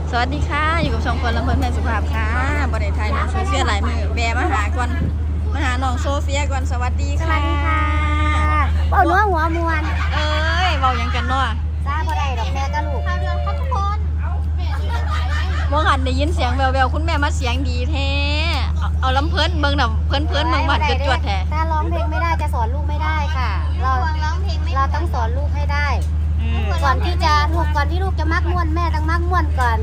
สวัสดีค่ะอยู่กับช่องคนลำเพลินแม่สุภาพค่ะบริไทยน้องโซเฟียหลายมือแบมาหาก่อนมาหาน้องโซเฟียก่อนสวัสดีค่ะเบาเนื้อหัวมวนเบายังกันเนาะซาบ่ได้ดอกแม่กับลูกข่าวเดือนครับทุกคนเมื่อหันได้ยินเสียงแววๆคุณแม่มาเสียงดีแท้เอาลำเพลินเบิ่งน่ะเพลินเบิ่งหวานจวดแท้ถ้าร้องเพลงไม่ได้จะสอนลูกไม่ได้ค่ะเราต้องสอนลูกให้ได้ก่อนที่ลูกจะมักม่วนแม่ต้องมักม่วนก่อน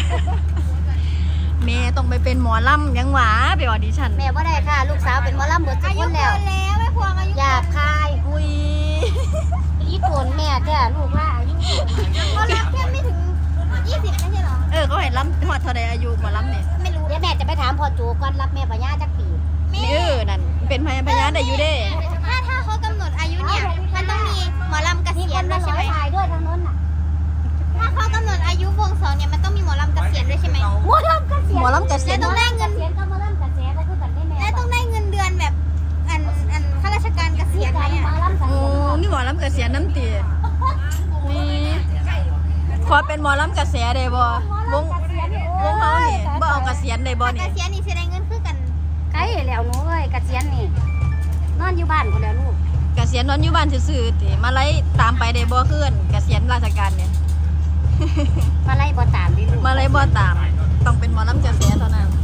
แม่ต้องไปเป็นหมอลำยังหวาไปออดิชั่นแม่ว่าได้ค่ะลูกสาวเป็นหมอลำเบิดทุกคนแล้วไม่พวงอายุหยาบคายอุ้ยอีโกนแม่แท้ลูกว่าอายุหมอลำแค่ไม่ถึง20ไม่ใช่หรอเขาเห็นลำหอดเท่าใดอายุหมอลำเนี่ยไม่รู้เดี๋ยวแม่จะไปถามพ่อจูก่อนรับแม่ปัญญาจักปีนั่นเป็นพยานได้อยู่เด้ถ้าเขากำหนดอายุเนี่ยมันต้องมีหมอลำเกษียณด้วยใช่ไหมด้วยทางโน้นน่ะถ้าเขากำหนดอายุวงสองเนี่ยมันต้องมีหมอลำเกษียณด้วยใช่ไหมหมอลำเกษียณและต้องได้เงินและต้องได้เงินเดือนแบบอันข้าราชการเกษียณไหมอ่ะนี่หมอลำเกษียณน้ำตีนี่ขอเป็นหมอลำเกษียณได้บ่วงเขานี่บ่เอาเกษียณได้บ่นี่เกษียณนี่แสดงเงินคือกันใกล้แล้วหนูเอ้ยเกษียณนี่นอนอยู่บ้านคนแล้วลูกเกษียณนอนอยู่บ้านซื่อๆติมาไล่ตามไปได้บ่คืนเกษียณราชการเนี่ยมาไล่บ่ตามดิลูกมาไล่บ่ตามต้องเป็นหมอลำเกษียณเท่านั้น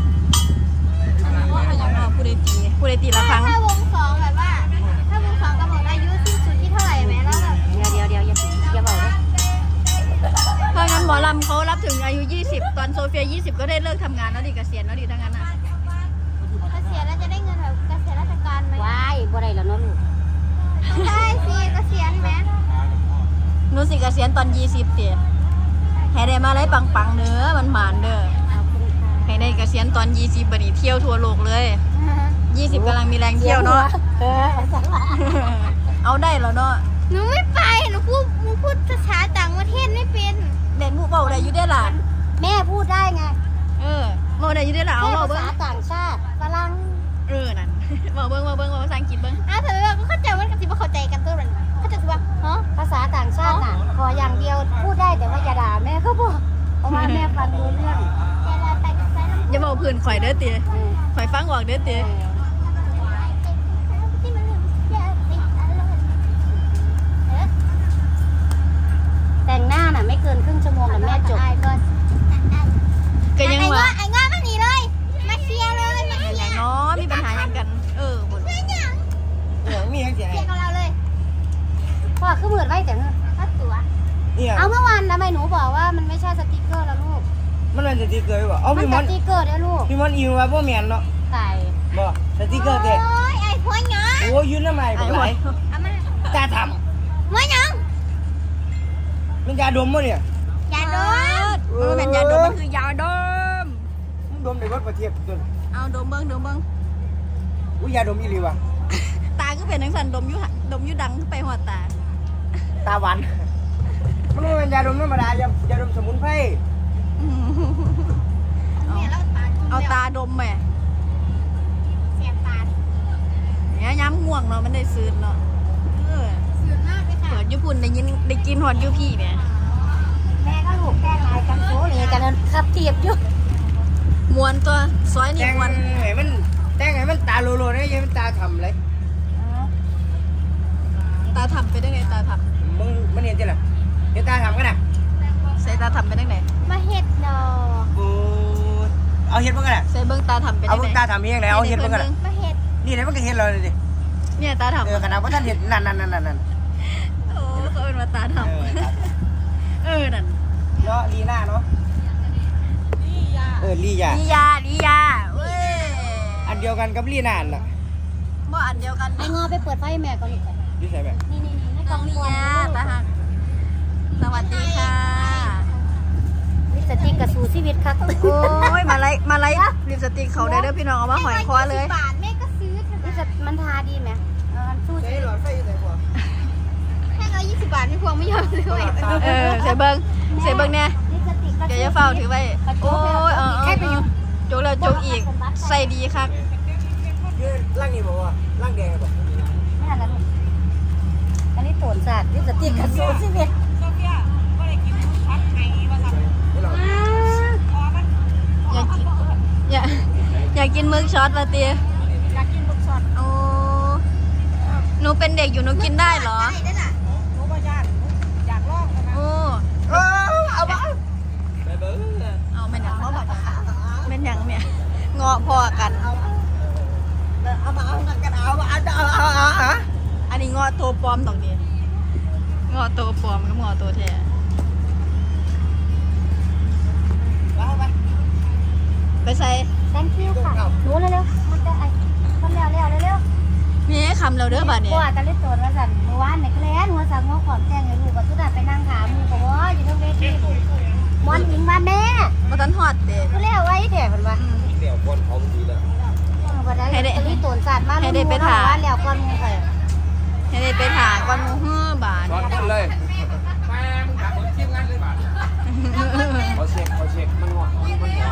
ผู้ใดตีละครั้งถ้าวงสองแบบว่าถ้าวงสองกำหนดอายุสิ้นสุดที่เท่าไหร่ไหมแล้วแบบเดี๋ยวอย่าบอกเลยถ้างั้นหมอลำเขารับถึงอายุ20ตอนโซเฟีย20ก็ได้เลิกทำงานแล้วดิเกษียณแล้วดิทั้งนั้นอ่ะเกษียณแล้วจะได้เงินแบบเกษียณราชการไหมว้ายบ่ได้แล้วเนาะลูกใช่สิเกษียณไหมหนูสิเกษียณตอน20เตี๋ยให้ได้มาไล่ปังๆเด้อมันหมานเด้อให้ได้เกษียณตอน20บัดนี้เที่ยวทั่วโลกเลย20กำลังมีแรงเที่ยวเนาะเอาได้แล้วเนาะหนูไม่ไปหนูพูดภาษาต่างประเทศไม่เป็นแม่หมูเบาได้อยู่ได้ล่ะแม่พูดได้ไงเบาได้อยู่ได้ล่ะเอาเบาเบิ้งภาษาต่างชาติฝรั่งนั่นเบาเบิ้งภาษาอังกฤษเบิ้งแต่เราก็เข้าใจว่ากันสิว่าเข้าใจกันตัวนั้นเข้าใจว่าภาษาต่างชาติน่ะขออย่างเดียวพูดได้แต่ว่าอย่าด่าแม่ก็บอกเพราะว่าแม่ฟังรู้เรื่องอย่าเบาพื้นข่อยเด้อเตี๋ยข่อยฟังออกเด้อเตี๋ยแต่งหน้าน่ะไม่เกินครึ่งชั่วโมงกับแม่จบก็ยังว่าไอ้งอนมาหนีเลยมาเคลียร์เลยมาเคลียร์เนาะมีปัญหาอย่างกันหมดมีอย่างเสียเคลียร์กับเราเลยพ่อคือเหมือนไว้แต่ถ้าตัวเอาเมื่อวานทำไมหนูบอกว่ามันไม่ใช่สติ๊กเกอร์แล้วลูกมันเป็นสติ๊กเกอร์ป่ะเอาพี่มอนสติ๊กเกอร์เด้อลูกพี่มอนอิวมาพวกเมียนเนาะไก่บ่สติ๊กเกอร์เด็ดไอ้หัวหยองโอ้ยืนทำไมบ่ไหลตาทำหัวหยองมันยาดมมั้งเนี่ยยาดมมันยาดมมันคือยาดมดมในวัดประเทศจนเอาดมเบิ้งอุ้ยยาดมอีหลีวะตาก็เป็นทั้งสันดมยุดังไปหัวตาหวานมันเป็นยาดมธรรมดายาดมสมุนไพรเอาตาดมแม่เสียบตาเนี่ยย้ำง่วงเนาะมันได้ซื้อเนาะซื้อมากเลยค่ะเปิดญี่ปุ่นได้กินหอดยูพี่เนี่ยแม่ก็ลูกแป้งลายกันโซ่เลยกันขับเทียบอยู่มวนตัวซอยนี่มวนแต่งไงมันตาโลๆเนี่ยยังมันตาทำเลยตาทำไปได้ไงตาทำมันเห็นจิล่ะเห็นตาทำกันนะใส่ตาทำไปได้ไงมาเห็ดดอกเอาเห็ดบ้างกันนะใส่เบิ้งตาทำไปได้ไงเอาเบิ้งตาทำยังไงเอาเห็ดบ้างกันนะมาเห็ดนี่ไหนมันก็เห็ดเราเลยดิเนี่ยตาทำขนาดว่าท่านเห็ดนั่นโอ้เขาเป็นว่าตาทำนั่นเนาะลีน่าเนาะลียาเว้ยอันเดียวกันกับลีน่าน่ะบ่อันเดียวกันไอ้งอไปเปิดไฟแม่ก่อนลูกดิใส่แบบนี่ในกล่องลียาตาหักสวัสดีค่ะลิปสติกกระสูชีวิตครับโอ้ยมาไล่ลิปสติกเขาได้เด้อพี่น้องเอามาหอยคอเลยบาทแม่ก็ซื้อมันทาดีไหมสู้ใส่หลอดไฟใส่หัวแค่120 บาทไม่พวงไม่ยอมซื้อใส่เบิ้งเนี่ยเดี๋ยวจะเฝ้าถือไว้โอ้ยแค่ไปอยู่โจกแล้วโจกอีกใส่ดีครับร่างนี้บอกว่าร่างแดงบอกไม่ทันแล้วอันนี้โถนศาสตร์ลิปสติกกระสูชีวิตากกินหมึกช็อตมาตีอยากกินบุกช็อตโอ้หนูเป็นเด็กอยู่หนูกินได้เหรอได้ด้วยน่ะหนูก็อยากลองนะโอ้เอาไปเอาเป็นอย่างเขาบอกเป็นอย่างเนี่ยเงาะพอกันเอามาเอากันเอาอันนี้เงาะตัวปลอมตรงนี้เงาะตัวปลอมกับเงาะตัวแท้เอาไปไปใส่ thank you ค่ะหนูเร็วๆมันจะไอ้คนเร็วเร็วมีให้คำเราเด้อบัดๆนี้กว่าจะเล่นโจรมาสั่นเมื่อวานในแคลนหัวสั่งหัวขอมแจ้งให้ลูกว่าสุดาไปนั่งขามูกับว่าอยู่ตรงเวทีมอนอิงมาแม่มาตันฮอดเด้ก็เรียกไว้แถบมันว่าเดี๋ยวคนเขาดีแล้ววันนั้นจะรีโจรสัตว์มาแล้วก่อนมูเคยให้ได้ไปถ่าก่อนหมูฮื้อบาดนอนกันเลยแม่มึงถามคนทีมงานเลยบาทเขาเช็คมันหอนเพื่อห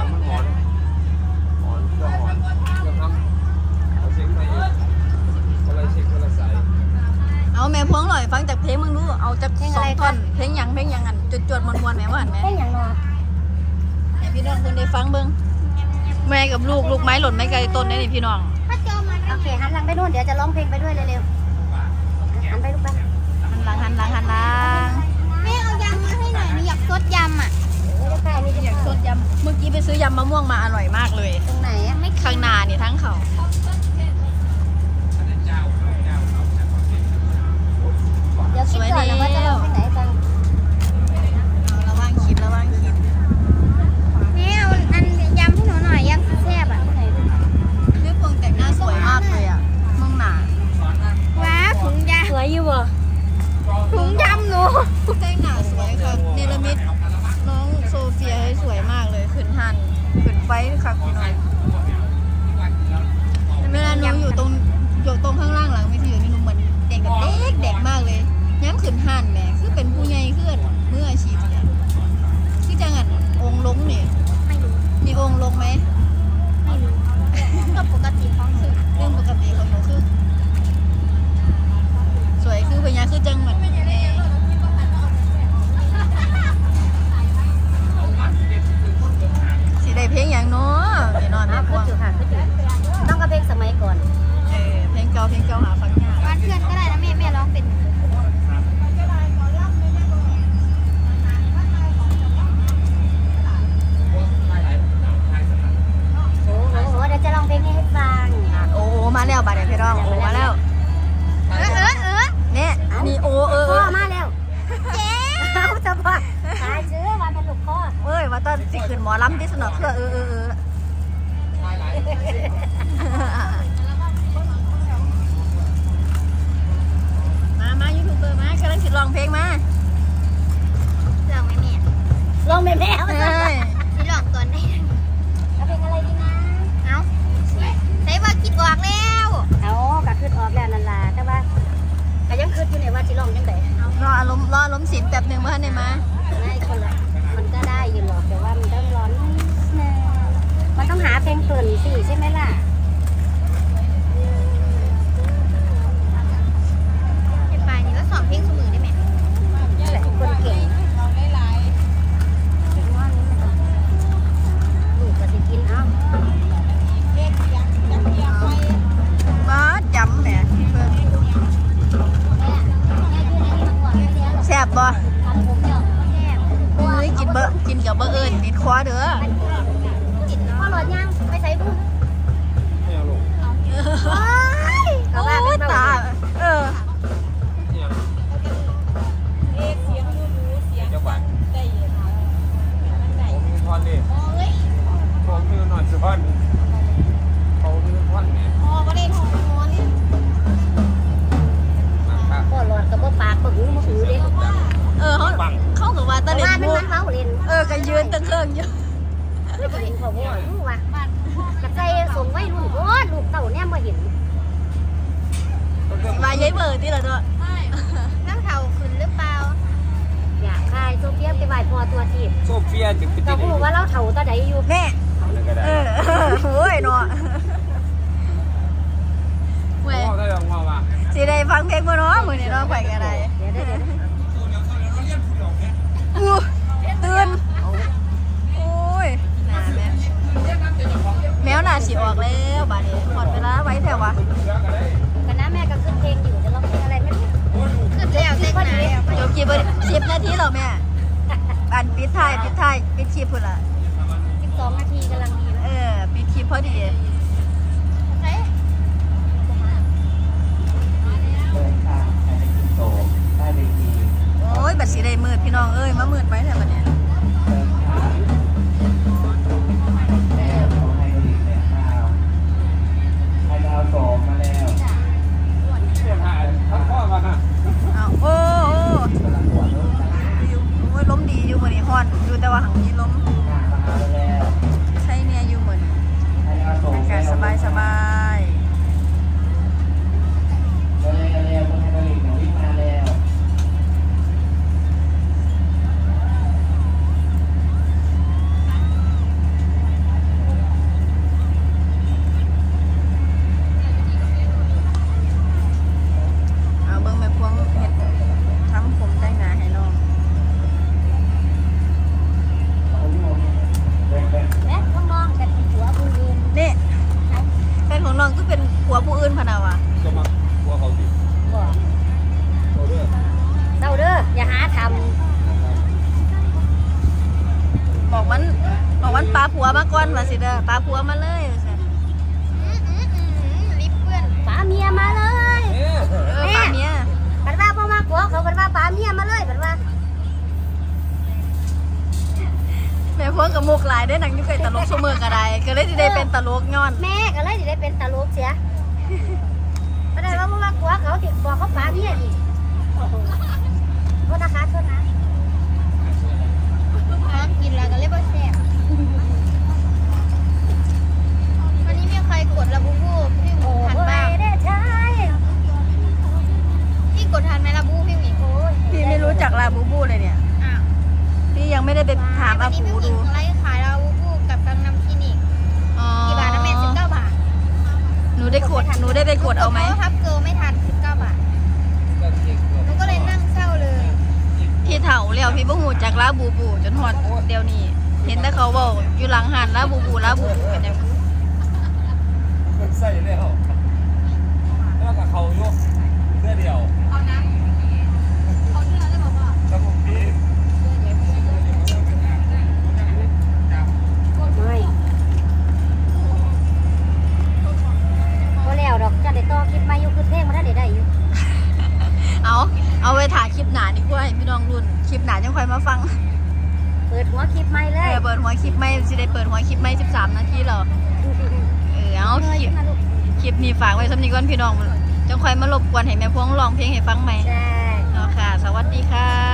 อนเพื่อทำเขาเช็คไปเองคนละเช็คคนละสายเอาแม่พวงหน่อยฟังจากเพลงมึงดูเอาจาก2 ท่อนเพลงหยังอันจวดๆมวนๆแม่ว่าหั่นแม่เป็นอย่างนอให้พี่น้องเพิ่นได้ฟังเบิ่งแม่กับลูกไม้หล่นไม้ไกลต้นได้นี่พี่น้องถ้าเจอมันโอเคหันหลังไปนู่นเดี๋ยวจะร้องเพลงไปด้วยเร็วๆหันไปลูกไปหันหลังแม่เอายำมาให้หน่อยหนูอยากซดยำอ่ะอยากสดยำเมื่อกี้ไปซื้อยำมะม่วงมาอร่อยมากเลยตรงไหนอ่ะไม่ข้างหน้านี่ทั้งเขาเดี๋ยวคิดก่อนนะว่าจะร้องเพลงไหนกันระวังคิดแม่เอาอันยำให้หนูหน่อยยำแซ่บอ่ะพี่พวงแต่งหน้าสวยมากเลยอ่ะเมืองหนาว้าถุงยำสวยอยู่บ่ถุงยำหนูแต่งหน้าสวยค่ะเนรมิตน้องโซเฟียให้สวยมากเลยขึ้นไฟค่ะพี่น้องเวลาน้องอยู่ตรงข้างล่างหลังเวทีอยู่นี่หนูเหมือนเด็กแบบเด็กมากเลยย้ำขึ้นหันแหมคือเป็นผู้ใหญ่ขึ้นมืออาชีพเนี่ยคือจังหันองค์ลงเนี่ยไม่รู้มีองค์ลงไหมไม่รู้ก็ปกติของหนูเรื่องปกติของหนูคือสวยคือพญาคือจังเหมือนในสีได้เพลงอย่างเนาะไปนอนอ้าไม่วกขึ้วางนอยู่ต้องกระเพลงสมัยก่อนเพลงเก่าหาฟังยากบ้านเพื่อนก็ได้นะแม่ร้องเป็นโอ้โหเดี๋ยวจะร้องเพลงให้ฟังโอ้มาแล้วบัดเดี๋ยวพี่ร้องโอ้มาแล้ว เนี่ยนี่โอ้พ่อมาแล้วเจ๊เอาจะพ่อตายซื้อมาเป็นลูกพ่อเอ้ยว่าตอนสิขึ้นหมอลำที่สนอเพื่อมายูทูบเบอร์มากำลังสิร้องเพลงมาลองไหมแม่ลองแม่แม่เอาเอ้ยที่ลองก่อนได้เอาเพลงอะไรดีนะเอาใส่ว่าคิดออกแล้วเอากระคืดออกแล้วนั่นล่ะแต่ว่าก็ยังคืดอยู่ในว่าสิร้องยังไงรออารมณ์ศิลป์แป๊บหนึ่งเมื่อไหร่มาไม่คนละมันก็ได้อยู่หรอกแต่ว่ามันต้องร้อนนิดนึงมันต้องหาเพลงเปิดสิใช่ไหมล่ะเป็นปลายนี่ก็สอนเพลงสมือได้ไหมนี่แหละคนเก่งลูกก็สิกินเอาบ้าจำเนี่ยแซ่บบ่เฮ้ยกินกับเบอร์เอิญติดคอเด้อพ่อหลอดยังไปใส่บุ้งไม่เอาลงก็ว่าเป็นตาจังหวัดผมมีท่อนดิผมมีหน่อยสิท่อนเขามีท่อนเนี่ยพอก็เล่นของมอนี่พ่อหลอดกับพ่อปากพ่อหูมาหูดิเขากับว่าตะเล็ว่าบมันมุกมันเมาเล่นก็ยืนตะเครื่องอยู่ไม่เห็นพ่อพ่อรู้ว่ากระใจส่งไว้รุ่นโอ้ลูกเต่าเนี่ยมาเห็นมาเย้ยเบอร์ที่ละเนาะน้ำเข่าขึ้นหรือเปล่าอยากคายโซเฟียไปไหว้พ่อตัวทีบโซเฟียจึงไปก็ติดพูดว่าเราเถ่าตาใดอยู่แม่อะไรก็ได้โอ้ยเนาะเว้ยพ่อได้ลองว่าสิได้ฟังเพลงบ่เนาะมื้อนี้เนาะไปกันได้เดี๋ยวตื่นโอ้ยแมวน่ะสิออกแล้วบัดนี้หมดเวลาไว้แถววะกันนะแม่ก็ขึ้นเพลงอยู่จะร้องเพลงอะไรไม่รู้คือจะอยากเต้นไหนจบกี่เบอร์10 นาทีแล้วแม่อันปิดท้ายปิดคลิปพุ่นล่ะ 12 นาทีกำลังดีนะปิดคลิปพอดีเฮ้ยเดินทางไปในกินโตได้เวทีโอ้ยบัดสิได้มืดพี่น้องเอ้ยมามืดไปแถวบัดนี้เดินทางแล้วเขาให้ผลิตแหล่งข่าวให้ดาวโสมมาแล้วเสียหายทั้งข้อมาฮะเอาโอ้กำลังปวดรถโอ้ยล้มดีอยู่มื้อนี้ฮ้อนอยู่แต่ว่าหังมีล้มงานมาแล้วใช่เนี่ยอยู่มื้อนี้ให้ดาวโสมอากาศสบายเร็วๆต้องให้ผลิตหนูวิ่งมาแล้วเอาเบิ่งแม่พวงเฮ็ดทำผมแต่งหน้าให้น้องและน้องๆกันหัวผู้อื่นนี่แฟนของน้องก็เป็นผัวผู้อื่นพะนาวะก็มาว่าเขาดิบ่โอเดอร์เจ้าเด้ออย่าหาทบอกมันปลาผัวมาก่อนว่าสิเด้อปลาผัวมาเลยว่าซั่นลิปเพื่อนำป๋าเมียมาเลยปลาเมียบัดว่าพ่อมาผัวเขาบัดว่าป๋าเมียมาเลยบัดว่าแม่พวงกับมุกหลายได้อหนังอยู่ไกลตลกซุมื้อก็ได้ก็เลยสิได้เป็นตลกย้อนแม่ก็เลยสิได้เป็นตลกเสียบัดว่าพ่อมาผัวเขาติดบอกเขาป๋าเมียอีกโอ้โหโทษนะคะโทษนะน้ำกินแล้วก็เลยบ่แซ่บวันนี้มีใครกดระบูบูพี่หมูโอ้ทันโหบ้างได้ใช่พี่กดทันไหมระบูพี่หมีโอ้ยพี่ไม่รู้จักลาบูบูเลยเนี่ยอ้าวพี่ยังไม่ได้ไปถามวัอานนี้ปูพี่หมีดูไลฟ์ขายระบูบูกับกังนำคลินิกอ๋อกี่บาทนะแม่19 บาทหนูได้ไปกดเอาไหมทับเกิลไม่ทัน19 บาทหนูก็เลยนั่งเศร้าเลยพี่เฒ่าแล้วพี่บ่ฮู้จักลาบูบูจนฮอดเดี๋ยวนี้ เห็นแต่เขาเว้าอยู่หลังหันลาบูบูกันจังมันใส่แล้วแล้วกับเขายกเสื้อเดียวเอาน้ำเขาเนื้อได้บอกว่าครับผมพี่ไม่พอแล้วดอกจะได้ต่อคลิปมาอยู่คือเพลงมาได้ได้อยู่เอาไว้ถ่ายคลิปหน้าดีกว่าให้พี่น้องรุ่นคลิปหน้าจังค่อยมาฟังเปิดหัวคลิปใหม่เลยเปิดหัวคลิปไม่สิได้เปิดหัวคลิปไม่13 นาทีหรอเอาคลิปนี้ฝากไว้สำนี้ก่อนพี่น้องจังค่อยมารบกวนให้แม่พวงร้องเพลงให้ฟังใหม่ใช่เอาค่ะ สวัสดีค่ะ